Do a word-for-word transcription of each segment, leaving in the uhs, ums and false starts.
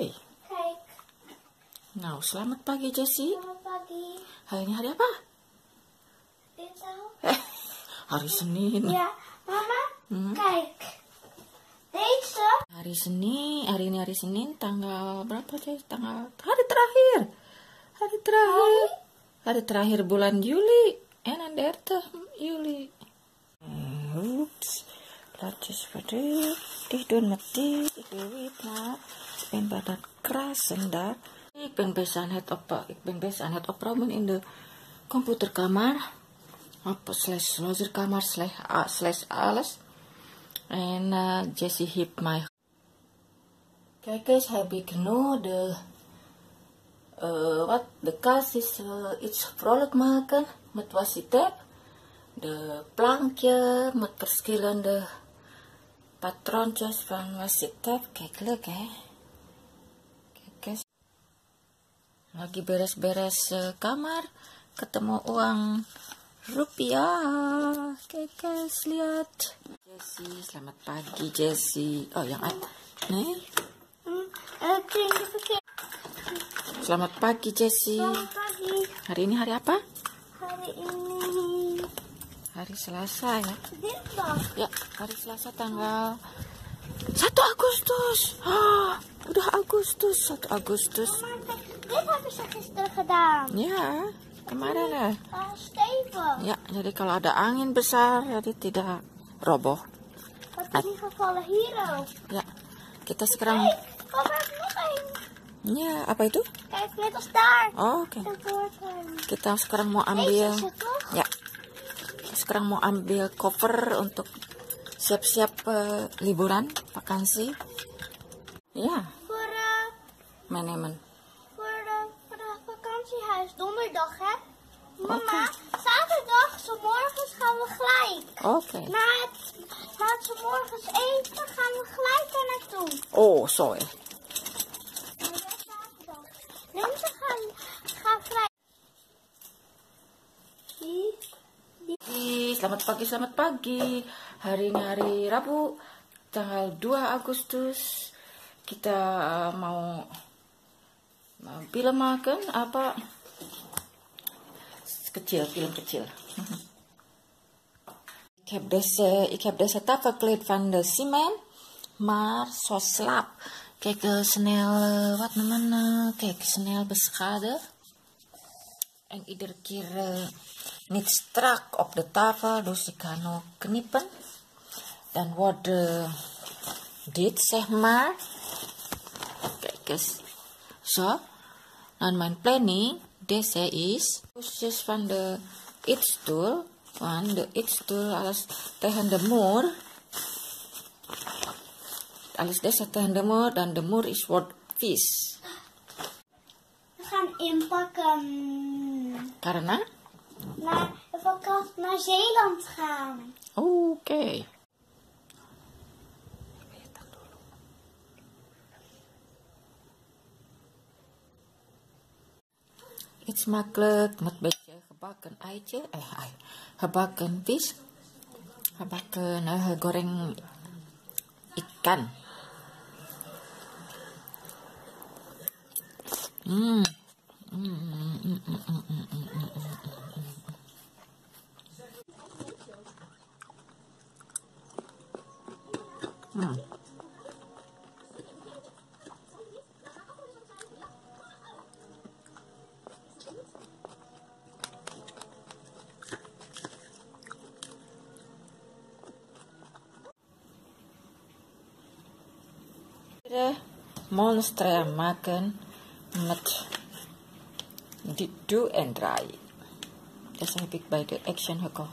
Oke. Kijk. Nou, selamat pagi Jessie. Selamat pagi. Hari ini hari apa? Dinsdag. Eh, hari Senin. Ja, mama. Hmm? Kijk. Deze. Hari Senin, hari ini hari Senin, tanggal berapa Jess? Tanggal hari terakhir. Hari terakhir. Hari terakhir bulan Juli. En dertig juli. Oeps. Laat eens verder. Dicht doen met dit. Ik wil weet maar. Ik ben bij dat krassen daar. Ik ben bezig aan het op, ik ben bezig aan het opruimen in de computerkamer. Op slash loserkamer slash, uh, slash alles. En uh, Jessie heeft mij. Kijk eens, heb ik nu de uh, wat de kast is uh, iets vrolijk maken met washi-tape. De plankje met verschillende patroontjes van washi-tape. Kijk, leuk hè. Kijk eens. Lagi beres-beres uh, kamar, ketemu uang rupiah. Kijk eens, lihat. Jessie, selamat pagi Jessie. Oh, yang ada. Nih. Hmm, het klinkt verkeerd. Selamat pagi Jessie. Selamat pagi. Hari ini hari apa? Hari ini Hari Selasa ya. dinsdag. Ya, hari Selasa tanggal satu Agustus. Ah, udah Agustus, satu Agustus. Mama, kijk, dit hebben ze gisteren gedaan. Ya, kemarin ya. Uh, stevig. Ya, jadi kalau ada angin besar, jadi tidak roboh. Wat is niet gevallen hier ook? Ya, kita sekarang. Kijk, papa heeft nog één. Ya, apa itu? Kijk, net als daar. Oh, oke. Dat wordt hem. Kita sekarang mau Deze ambil. is het toch? Ya, sekarang mau ambil cover untuk siap-siap uh, liburan, vakansi. Ja, Voor, uh, manajemen. voor, de, voor de vakantiehuis. Donderdag, hè? Mama, Oké. zaterdag, zo morgens gaan we gelijk. Oké. Na het, na het zo morgens eten gaan we gelijk er naartoe. Oh, zo ya. Maar dat is zaterdag. Dinsdag gaan, gaan gelijk. Die, die. Pagi, selamat pagi, selamat pagi. Hari ini hari Rabu, tanggal dua Agustus. Kita uh, mau mau film makan apa? Kecil, film kecil. Ik heb deze, ik heb deze tafel verkleed van de cement, maar zo slap. Kijk, uh, snel, uh, wat namanya? Kijk, snel beschadigd. En iedere keer uh, niet strak op de tafel, dus ik ga nog knippen. Dan wordt uh, dit, zeg maar. Kijk eens. Zo. Dan mijn planning, deze is poesjes van de eetstoel. Van de eetstoel, alles tegen de muur. Alles deze tegen de muur, dan de muur is wordt vies. We gaan inpakken. Karena? Naar de vakantie naar Zeeland gaan. Oké. Okay. Iets makkelijk met een beetje gebakken eitje, eh, ei, gebakken vis, gebakken uh, goreng ikan. Mm. Mm, mm, mm, mm, mm, mm, mm, mm. Hmm. De monster maken met die doe en draai. Dat heb ik bij de Action gekocht.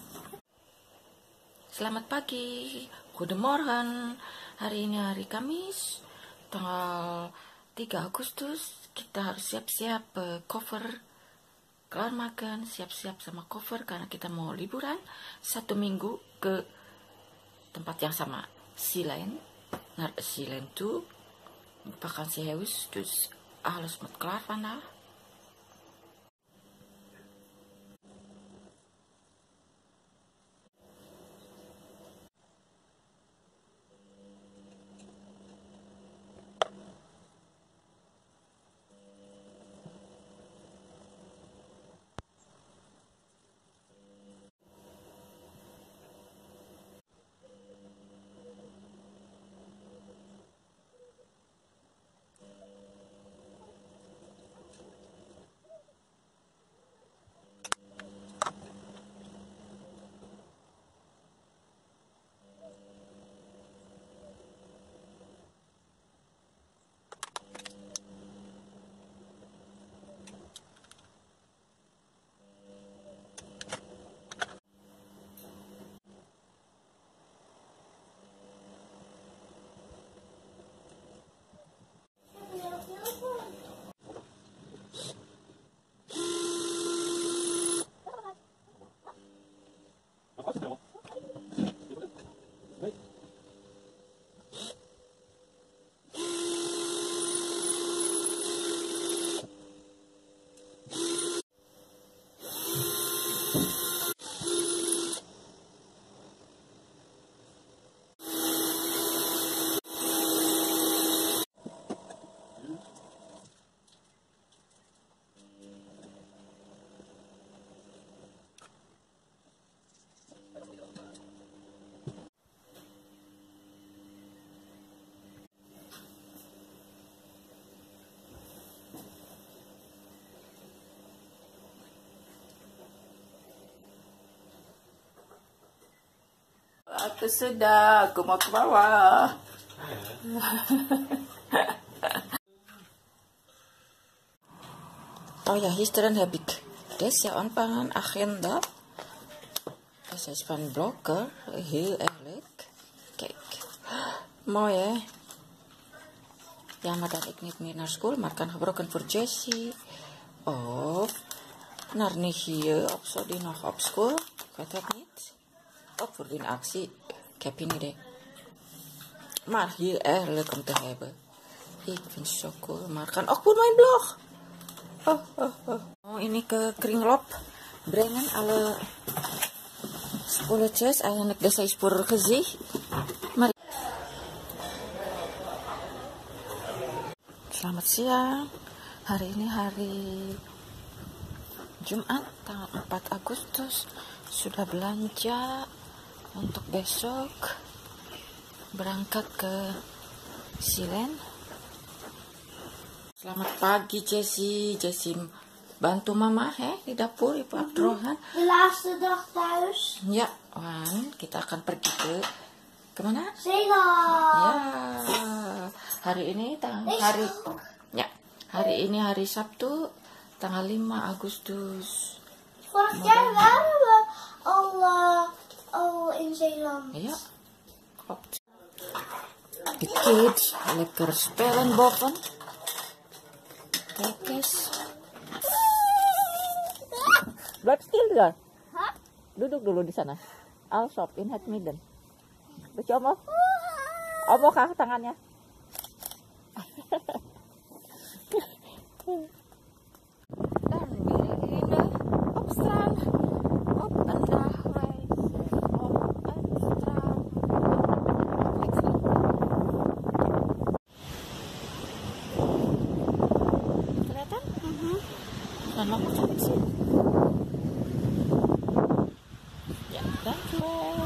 Selamat pagi, goedemorgen. Hari ini hari Kamis, tanggal tiga Agustus. Kita harus siap-siap uh, cover, kelar makan, siap-siap sama cover karena kita mau liburan satu minggu ke tempat yang sama, Sealand, naar Sealand toe, vakantiehuis. Dus alles moet klaar vandaag. Sudah, aku mau ke bawah. Oh ja, gisteren heb ik deze ontvangen agenda. Deze is van Blokker, heel erg leuk. Kijk, mooi hè. Jammer dat ik niet meer naar school, maar kan gebruiken voor Jessie. Of naar Nichie, of zo die nog op school. Ik weet het niet. Ook voor die actie. Ik heb geen idee. Maar heel erg leuk om te hebben. Ik vind het zo cool. Maar kan ook voor mijn blog. Oh, oh, oh. Oh, ini ke kringlop. Brengen alle spulletjes. Eigenlijk deze is voor gezicht. Maar selamat siang. Hari ini hari Jumat tanggal empat Agustus. Sudah belanja untuk besok berangkat ke Silen. Selamat pagi Jessie. Jessie bantu mama hè, di dapur Ibu Abdurrahman. De laatste dag thuis. Ya, Wan, kita akan pergi ke kemana? Zeeland. Ya, hari ini tang hari ya hari ini hari Sabtu tanggal lima Agustus. Vorig jaar waren we al, uh, al in Zeeland. Ja, klopt. De kids lekker spelen boven. Kijk eens. Blijf stil dan. Huh? Duduk dulu di sana. I'll shop in het midden. Lucu omhoog. Omhoog kah tangannya. Dan weer in de opstaan. Op een dagreis. Op een straat. Kelihatan? Mhm. Dan lopen sampai sini. Ya, dankjewel.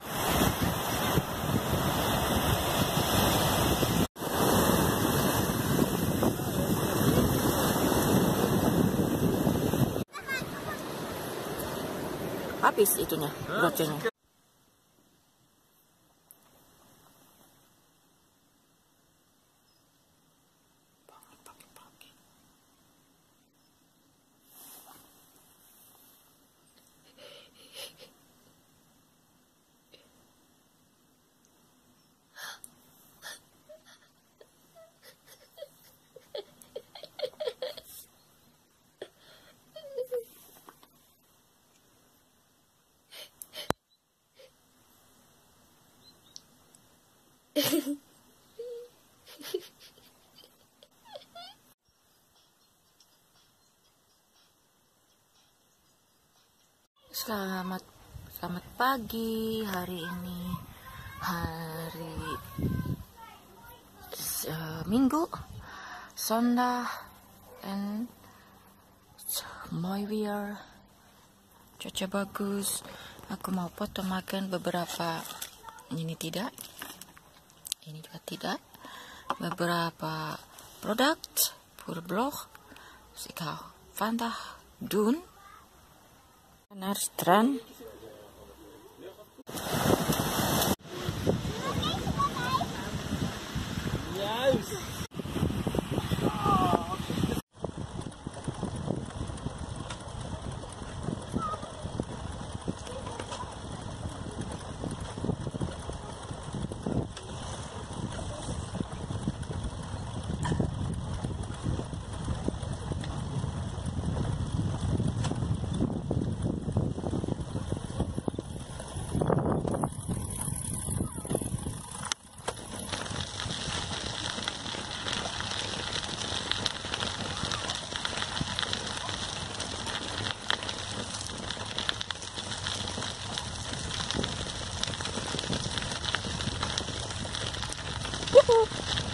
Habis itunya, broccolinya. Selamat selamat pagi. Hari ini hari uh, Minggu, Sondag, and mooi weer, cuaca bagus. Aku mau foto makan beberapa, ini tidak, ini juga tidak, beberapa produk voor blog. Dus ik ga vandaag doen naar strand. Woehoe.